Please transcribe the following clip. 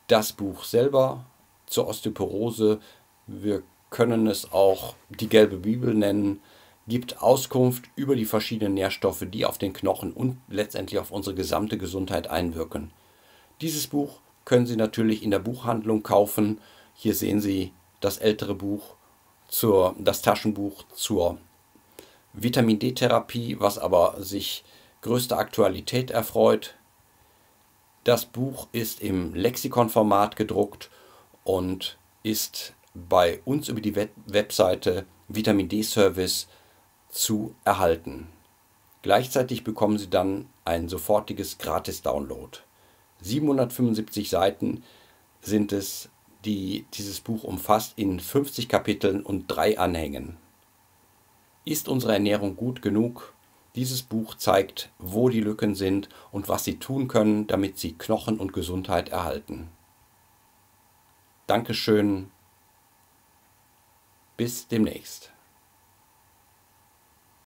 das Buch selber zur Osteoporose, wir können es auch die gelbe Bibel nennen, gibt Auskunft über die verschiedenen Nährstoffe, die auf den Knochen und letztendlich auf unsere gesamte Gesundheit einwirken. Dieses Buch können Sie natürlich in der Buchhandlung kaufen. Hier sehen Sie das ältere Buch, das Taschenbuch zur Vitamin D-Therapie, was aber sich größter Aktualität erfreut. Das Buch ist im Lexikonformat gedruckt und ist bei uns über die Webseite Vitamin D-Service zu erhalten. Gleichzeitig bekommen Sie dann ein sofortiges Gratis-Download. 775 Seiten sind es, die dieses Buch umfasst, in 50 Kapiteln und 3 Anhängen. Ist unsere Ernährung gut genug? Dieses Buch zeigt, wo die Lücken sind und was Sie tun können, damit Sie Knochen und Gesundheit erhalten. Dankeschön, bis demnächst.